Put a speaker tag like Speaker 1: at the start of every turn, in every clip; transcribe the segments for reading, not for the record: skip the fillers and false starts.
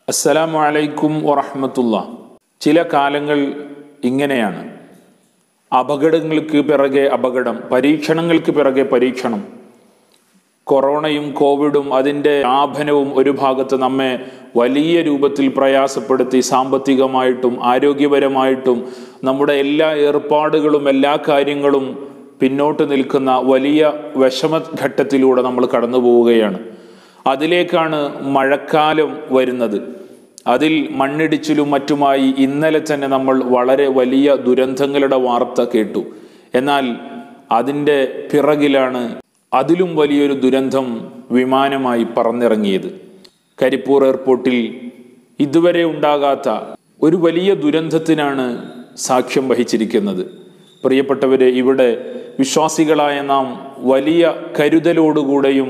Speaker 1: അസ്സലാമു അലൈക്കും വറഹ്മത്തുള്ളാഹി. ചില കാലങ്ങൾ ഇങ്ങനെയാണ്. അപകടങ്ങൾക്ക് പിറകെ അപകടം, പരീക്ഷണങ്ങൾക്ക് പിറകെ പരീക്ഷണം. കൊറോണയും കോവിഡും അതിൻ്റെ വ്യാപനവും ഒരു ഭാഗത്ത് നമ്മെ വലിയ രൂപത്തിൽ പ്രയാസപ്പെടുത്തി, സാമ്പത്തികമായിട്ടും ആരോഗ്യപരമായിട്ടും നമ്മുടെ എല്ലാ ഏർപ്പാടുകളും എല്ലാ കാര്യങ്ങളും പിന്നോട്ട് നിൽക്കുന്ന വലിയ വിഷമഘട്ടത്തിലൂടെ നമ്മൾ കടന്നു പോവുകയാണ്. അതിലേക്കാണ് മഴക്കാലം വരുന്നത്. അതിൽ മണ്ണിടിച്ചിലും മറ്റുമായി ഇന്നലെ തന്നെ നമ്മൾ വളരെ വലിയ ദുരന്തങ്ങളുടെ വാർത്ത കേട്ടു. എന്നാൽ അതിൻ്റെ പിറകിലാണ് അതിലും വലിയൊരു ദുരന്തം വിമാനമായി പറന്നിറങ്ങിയത്. കരിപ്പൂർ എയർപോർട്ടിൽ ഇതുവരെ ഉണ്ടാകാത്ത ഒരു വലിയ ദുരന്തത്തിനാണ് സാക്ഷ്യം വഹിച്ചിരിക്കുന്നത്. പ്രിയപ്പെട്ടവരെ, ഇവിടെ വിശ്വാസികളായ നാം വലിയ കരുതലോടുകൂടെയും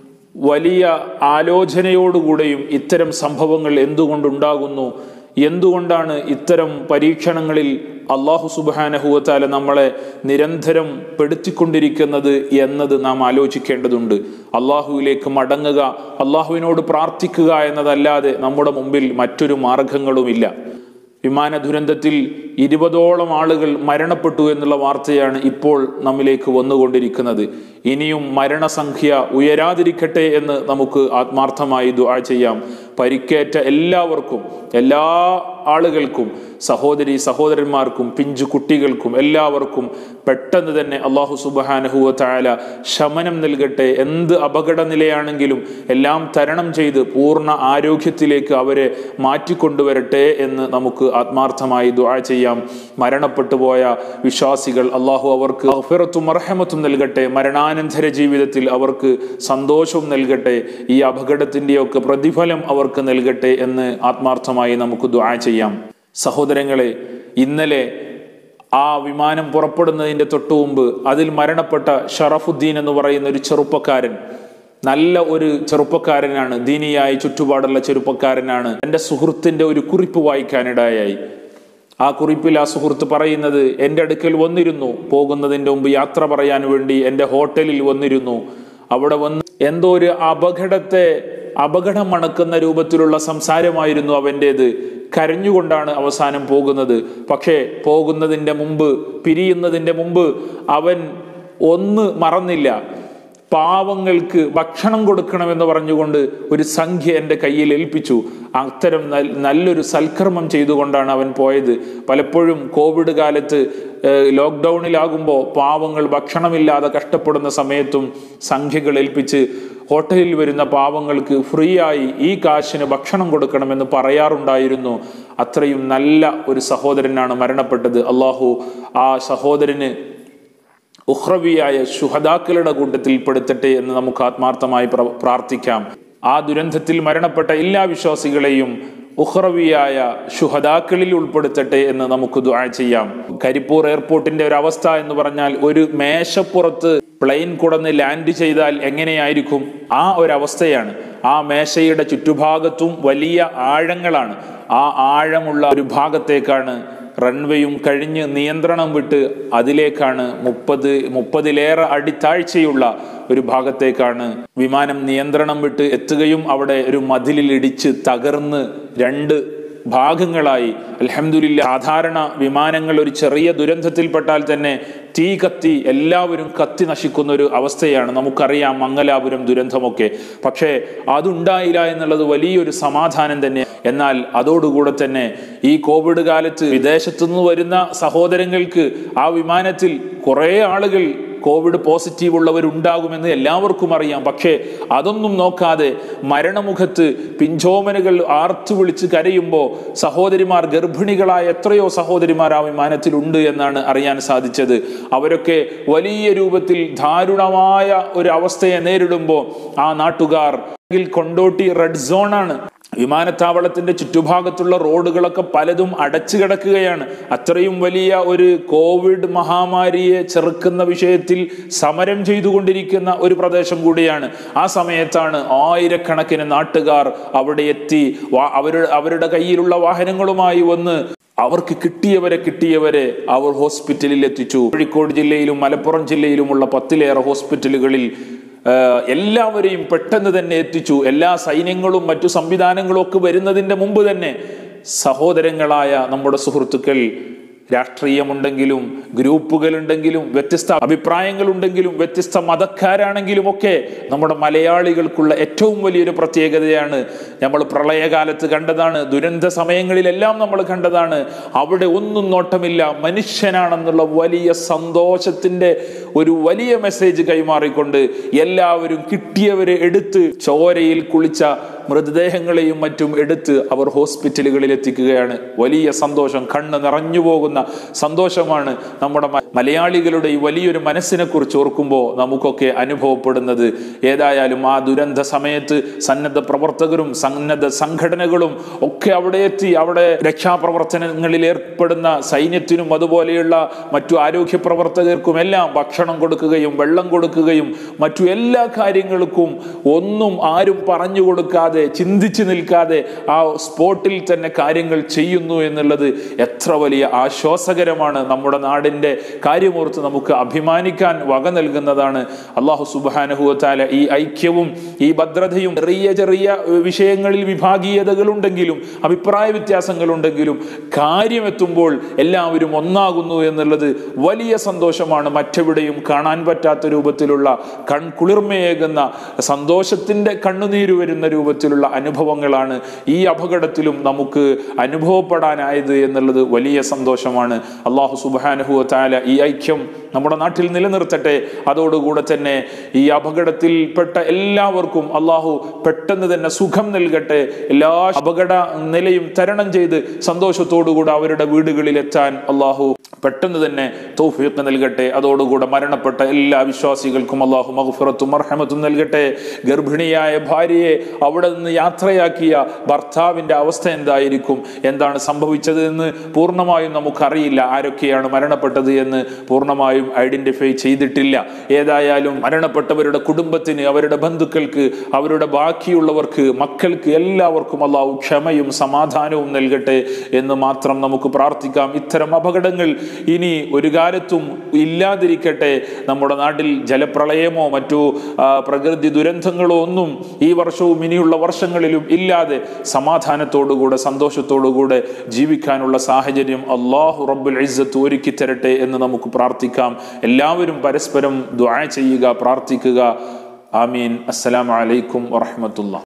Speaker 1: വലിയ ആലോചനയോടുകൂടെയും ഇത്തരം സംഭവങ്ങൾ എന്തുകൊണ്ടുണ്ടാകുന്നു, എന്തുകൊണ്ടാണ് ഇത്തരം പരീക്ഷണങ്ങളിൽ അള്ളാഹു സുബ്ഹാനഹു വ തആല നമ്മളെ നിരന്തരം പെടുത്തിക്കൊണ്ടിരിക്കുന്നത് എന്നത് നാം ആലോചിക്കേണ്ടതുണ്ട്. അള്ളാഹുവിലേക്ക് മടങ്ങുക, അള്ളാഹുവിനോട് പ്രാർത്ഥിക്കുക എന്നതല്ലാതെ നമ്മുടെ മുമ്പിൽ മറ്റൊരു മാർഗങ്ങളുമില്ല. വിമാന ദുരന്തത്തിൽ 20ഓളം ആളുകൾ മരണപ്പെട്ടു എന്നുള്ള വാർത്തയാണ് ഇപ്പോൾ നമ്മിലേക്ക് വന്നുകൊണ്ടിരിക്കുന്നത്. ഇനിയും മരണസംഖ്യ ഉയരാതിരിക്കട്ടെ എന്ന് നമുക്ക് ആത്മാർത്ഥമായി ദുആ ചെയ്യാം. പരിക്കേറ്റ എല്ലാവർക്കും, എല്ലാ ആളുകൾക്കും, സഹോദരി സഹോദരന്മാർക്കും പിഞ്ചു കുട്ടികൾക്കും എല്ലാവർക്കും പെട്ടെന്ന് തന്നെ അള്ളാഹു സുബ്ഹാനഹു വ തആല ശമനം നൽകട്ടെ. എന്ത് അപകട നിലയാണെങ്കിലും എല്ലാം തരണം ചെയ്ത് പൂർണ്ണ ആരോഗ്യത്തിലേക്ക് അവരെ മാറ്റിക്കൊണ്ടുവരട്ടെ എന്ന് നമുക്ക് ആത്മാർത്ഥമായി ദുആ ചെയ്യാം. മരണപ്പെട്ടു പോയ വിശ്വാസികൾ അള്ളാഹു അവർക്ക് മഗ്ഫിറത്തും മർഹമത്തും നൽകട്ടെ. മരണാനന്തര ജീവിതത്തിൽ അവർക്ക് സന്തോഷവും നൽകട്ടെ. ഈ അപകടത്തിൻ്റെയൊക്കെ പ്രതിഫലം അവർക്ക് നൽകട്ടെ എന്ന് ആത്മാർത്ഥമായി നമുക്ക് ദുആ ചെയ്യാം. സഹോദരങ്ങളെ, ഇന്നലെ ആ വിമാനം പുറപ്പെടുന്നതിൻ്റെ തൊട്ടു മുമ്പ് അതിൽ മരണപ്പെട്ട ഷറഫുദ്ദീൻ എന്ന് പറയുന്ന ഒരു ചെറുപ്പക്കാരൻ, നല്ല ഒരു ചെറുപ്പക്കാരനാണ്, ദീനിയായി ചുറ്റുപാടുള്ള ചെറുപ്പക്കാരനാണ്. എൻ്റെ സുഹൃത്തിൻ്റെ ഒരു കുറിപ്പ് വായിക്കാനിടയായി. ആ കുറിപ്പിൽ ആ സുഹൃത്ത് പറയുന്നത്, എൻ്റെ അടുക്കൽ വന്നിരുന്നു, പോകുന്നതിൻ്റെ മുമ്പ് യാത്ര പറയാൻ വേണ്ടി എൻ്റെ ഹോട്ടലിൽ വന്നിരുന്നു. അവിടെ വന്ന് എന്തോ ഒരു അപകടം മണക്കുന്ന രൂപത്തിലുള്ള സംസാരമായിരുന്നു അവൻ്റേത്. കരഞ്ഞുകൊണ്ടാണ് അവസാനം പോകുന്നത്. പക്ഷേ പോകുന്നതിൻ്റെ മുമ്പ്, പിരിയുന്നതിൻ്റെ മുമ്പ് അവൻ ഒന്ന് മറന്നില്ല. പാവങ്ങൾക്ക് ഭക്ഷണം കൊടുക്കണമെന്ന് പറഞ്ഞുകൊണ്ട് ഒരു സംഖ്യ എൻ്റെ കയ്യിൽ ഏൽപ്പിച്ചു. അത്തരം നല്ലൊരു സൽക്കർമ്മം ചെയ്തുകൊണ്ടാണ് അവൻ പോയത്. പലപ്പോഴും കോവിഡ് കാലത്ത് ലോക്ക്ഡൗണിലാകുമ്പോൾ പാവങ്ങൾ ഭക്ഷണമില്ലാതെ കഷ്ടപ്പെടുന്ന സമയത്തും സംഖ്യകൾ ഏൽപ്പിച്ച് ഹോട്ടലിൽ വരുന്ന പാവങ്ങൾക്ക് ഫ്രീ ആയി ഈ കാശിന് ഭക്ഷണം കൊടുക്കണമെന്ന് പറയാറുണ്ടായിരുന്നു. അത്രയും നല്ല ഒരു സഹോദരനാണ് മരണപ്പെട്ടത്. അള്ളാഹു ആ സഹോദരന് ഉഖ്റവിയായ ശുഹദാക്കളുടെ കൂട്ടത്തിൽ പെടുത്തട്ടെ എന്ന് നമുക്ക് ആത്മാർത്ഥമായി പ്രാർത്ഥിക്കാം. ആ ദുരന്തത്തിൽ മരണപ്പെട്ട എല്ലാ വിശ്വാസികളെയും ഉഖ്റവിയായ ശുഹദാക്കളിൽ ഉൾപ്പെടുത്തട്ടെ എന്ന് നമുക്ക് ദുആ ചെയ്യാം. കരിപ്പൂർ എയർപോർട്ടിന്റെ ഒരു അവസ്ഥ എന്ന് പറഞ്ഞാൽ, ഒരു മേശപ്പുറത്ത് പ്ലെയിൻ കുടന്ന് ലാൻഡ് ചെയ്താൽ എങ്ങനെയായിരിക്കും? ആ ഒരവസ്ഥയാണ്. ആ മേശയുടെ ചുറ്റുഭാഗത്തും വലിയ ആഴങ്ങളാണ്. ആ ആഴമുള്ള ഒരു ഭാഗത്തേക്കാണ് റൺവേയും കഴിഞ്ഞ് നിയന്ത്രണം വിട്ട് അതിലേക്കാണ് 30-ലേറെ അടി താഴ്ചയുള്ള ഒരു ഭാഗത്തേക്കാണ് വിമാനം നിയന്ത്രണം വിട്ട് എത്തുകയും അവിടെ ഒരു മതിലിൽ ഇടിച്ച് തകർന്ന് 2 ഭാഗങ്ങളായി. അൽഹംദുലില്ലാ, സാധാരണ വിമാനങ്ങൾ ഒരു ചെറിയ ദുരന്തത്തിൽപ്പെട്ടാൽ തന്നെ തീ കത്തി എല്ലാവരും കത്തി നശിക്കുന്ന ഒരു അവസ്ഥയാണ്. നമുക്കറിയാം മംഗലാപുരം ദുരന്തമൊക്കെ. പക്ഷേ അതുണ്ടായില്ല എന്നുള്ളത് വലിയൊരു സമാധാനം തന്നെ. എന്നാൽ അതോടുകൂടെ തന്നെ ഈ കോവിഡ് കാലത്ത് വിദേശത്തുനിന്ന് വരുന്ന സഹോദരങ്ങൾക്ക് ആ വിമാനത്തിൽ കുറേ ആളുകൾ കോവിഡ് പോസിറ്റീവ് ഉള്ളവരുണ്ടാകുമെന്ന് എല്ലാവർക്കും അറിയാം. പക്ഷേ അതൊന്നും നോക്കാതെ മരണമുഖത്ത് പിഞ്ചോമനുകൾ ആർത്തു വിളിച്ച് കരയുമ്പോൾ സഹോദരിമാർ, ഗർഭിണികളായ എത്രയോ സഹോദരിമാർ ആ വിമാനത്തിലുണ്ട് എന്നാണ് അറിയാൻ സാധിച്ചത്. അവരൊക്കെ വലിയ രൂപത്തിൽ ദാരുണമായ ഒരു അവസ്ഥയെ നേരിടുമ്പോൾ ആ നാട്ടുകാർ, കൊണ്ടോട്ടി റെഡ് സോണാണ്, വിമാനത്താവളത്തിന്റെ ചുറ്റുഭാഗത്തുള്ള റോഡുകളൊക്കെ പലതും അടച്ചു കിടക്കുകയാണ്. അത്രയും വലിയ ഒരു കോവിഡ് മഹാമാരിയെ ചെറുക്കുന്ന വിഷയത്തിൽ സമരം ചെയ്തുകൊണ്ടിരിക്കുന്ന ഒരു പ്രദേശം കൂടിയാണ്. ആ സമയത്താണ് ആയിരക്കണക്കിന് നാട്ടുകാർ അവിടെ എത്തി അവരുടെ കയ്യിലുള്ള വാഹനങ്ങളുമായി വന്ന് അവർക്ക് കിട്ടിയവരെ അവർ ഹോസ്പിറ്റലിൽ എത്തിച്ചു. കോഴിക്കോട് ജില്ലയിലും മലപ്പുറം ജില്ലയിലുമുള്ള 10-ലേറെ ഹോസ്പിറ്റലുകളിൽ എല്ലാവരെയും പെട്ടെന്ന് തന്നെ എത്തിച്ചു. എല്ലാ സൈന്യങ്ങളും മറ്റു സംവിധാനങ്ങളും ഒക്കെ വരുന്നതിൻ്റെ മുമ്പ് തന്നെ സഹോദരങ്ങളായ നമ്മുടെ സുഹൃത്തുക്കൾ, രാഷ്ട്രീയമുണ്ടെങ്കിലും ഗ്രൂപ്പുകളുണ്ടെങ്കിലും വ്യത്യസ്ത അഭിപ്രായങ്ങളുണ്ടെങ്കിലും വ്യത്യസ്ത മതക്കാരാണെങ്കിലും ഒക്കെ നമ്മുടെ മലയാളികൾക്കുള്ള ഏറ്റവും വലിയൊരു പ്രത്യേകതയാണ്. നമ്മൾ പ്രളയകാലത്ത് കണ്ടതാണ്, ദുരന്ത സമയങ്ങളിലെല്ലാം നമ്മൾ കണ്ടതാണ്. അവിടെ ഒന്നും നോട്ടമില്ല, മനുഷ്യനാണെന്നുള്ള വലിയ സന്തോഷത്തിൻ്റെ ഒരു വലിയ മെസ്സേജ് കൈമാറിക്കൊണ്ട് എല്ലാവരും കിട്ടിയവരെ എടുത്ത് ചോരയിൽ കുളിച്ച മൃതദേഹങ്ങളെയും മറ്റും എടുത്ത് അവർ ഹോസ്പിറ്റലുകളിൽ എത്തിക്കുകയാണ്. വലിയ സന്തോഷം, കണ്ണ് നിറഞ്ഞു പോകുന്ന സന്തോഷമാണ് നമ്മുടെ മലയാളികളുടെ ഈ വലിയൊരു മനസ്സിനെ കുറിച്ച് ഓർക്കുമ്പോൾ നമുക്കൊക്കെ അനുഭവപ്പെടുന്നത്. ഏതായാലും ആ ദുരന്ത സമയത്ത് സന്നദ്ധ പ്രവർത്തകരും സന്നദ്ധ സംഘടനകളും ഒക്കെ അവിടെ എത്തി. അവിടെ രക്ഷാപ്രവർത്തനങ്ങളിൽ ഏർപ്പെടുന്ന സൈന്യത്തിനും അതുപോലെയുള്ള മറ്റു ആരോഗ്യ പ്രവർത്തകർക്കും എല്ലാം ഭക്ഷണം കൊടുക്കുകയും വെള്ളം കൊടുക്കുകയും മറ്റു എല്ലാ കാര്യങ്ങൾക്കും ഒന്നും ആരും പറഞ്ഞു കൊടുക്കാതെ, ചിന്തിച്ചു നിൽക്കാതെ ആ സ്പോട്ടിൽ തന്നെ കാര്യങ്ങൾ ചെയ്യുന്നു എന്നുള്ളത് എത്ര വലിയ ആശ്വാസകരമാണ്. നമ്മുടെ നാടിൻ്റെ കാര്യമോർത്ത് നമുക്ക് അഭിമാനിക്കാൻ വക നൽകുന്നതാണ്. അല്ലാഹു സുബ്ഹാനഹു വ തആല ഈ ഐക്യവും ഈ ഭദ്രതയും ചെറിയ വിഷയങ്ങളിൽ വിഭാഗീയതകളുണ്ടെങ്കിലും അഭിപ്രായ വ്യത്യാസങ്ങളുണ്ടെങ്കിലും കാര്യമെത്തുമ്പോൾ എല്ലാവരും ഒന്നാകുന്നു എന്നുള്ളത് വലിയ സന്തോഷമാണ്. മറ്റെവിടെയും കാണാൻ പറ്റാത്ത രൂപത്തിലുള്ള കൺകുളിർമയേകുന്ന സന്തോഷത്തിൻ്റെ കണ്ണുനീര് വരുന്ന രൂപത്തിലുള്ള അനുഭവങ്ങളാണ് ഈ അപകടത്തിലും നമുക്ക് അനുഭവപ്പെടാനായത് എന്നുള്ളത് വലിയ സന്തോഷമാണ്. അല്ലാഹു സുബ്ഹാനഹു വ തആല ഈ ഐക്യം നമ്മുടെ നാട്ടിൽ നിലനിർത്തട്ടെ. അതോടുകൂടെ തന്നെ ഈ അപകടത്തിൽപ്പെട്ട എല്ലാവർക്കും അല്ലാഹു പെട്ടെന്ന് തന്നെ സുഖം നൽകട്ടെ. എല്ലാ അപകട നിലയും തരണം ചെയ്ത് സന്തോഷത്തോടുകൂടെ അവരുടെ വീടുകളിൽ എത്താൻ അല്ലാഹു പെട്ടെന്ന് തന്നെ തൗഫീഖ് നൽകട്ടെ. അതോടുകൂടെ മരണപ്പെട്ട എല്ലാ വിശ്വാസികൾക്കും അല്ലാഹു മഗ്ഫിറത്തും മർഹമത്തും നൽകട്ടെ. ഗർഭിണിയായ ഭാര്യയെ അവിടെ നിന്ന് യാത്രയാക്കിയ ഭർത്താവിൻ്റെ അവസ്ഥ എന്തായിരിക്കും, എന്താണ് സംഭവിച്ചത് എന്ന് പൂർണ്ണമായും നമുക്കറിയില്ല. ആരൊക്കെയാണ് മരണപ്പെട്ടത് എന്ന് പൂർണ്ണമായും ഐഡന്റിഫൈ ചെയ്തിട്ടില്ല. ഏതായാലും മരണപ്പെട്ടവരുടെ കുടുംബത്തിന്, അവരുടെ ബന്ധുക്കൾക്ക്, അവരുടെ ബാക്കിയുള്ളവർക്ക്, മക്കൾക്ക് എല്ലാവർക്കും അല്ലാഹു ക്ഷമയും സമാധാനവും നൽകട്ടെ എന്ന് മാത്രം നമുക്ക് പ്രാർത്ഥിക്കാം. ഇത്തരം അപകടങ്ങൾ ഇനി ഒരു കാലത്തും ഇല്ലാതിരിക്കട്ടെ. നമ്മുടെ നാട്ടിൽ ജലപ്രളയമോ മറ്റു പ്രകൃതി ദുരന്തങ്ങളോ ഒന്നും ഈ വർഷവും ഇനിയുള്ള വർഷങ്ങളിലും ഇല്ലാതെ സമാധാനത്തോടുകൂടെ സന്തോഷത്തോടുകൂടെ ജീവിക്കാനുള്ള സാഹചര്യം അല്ലാഹു റബ്ബുൽ ഇസ്സത്ത് ഒരുക്കി തരട്ടെ എന്ന് നമുക്ക് പ്രാർത്ഥിക്കാം. എല്ലാവരും പരസ്പരം ദുആ ചെയ്യുക, പ്രാർത്ഥിക്കുക. ആമീൻ. അസ്സലാമു അലൈക്കും വറഹ്മത്തുള്ളാഹി.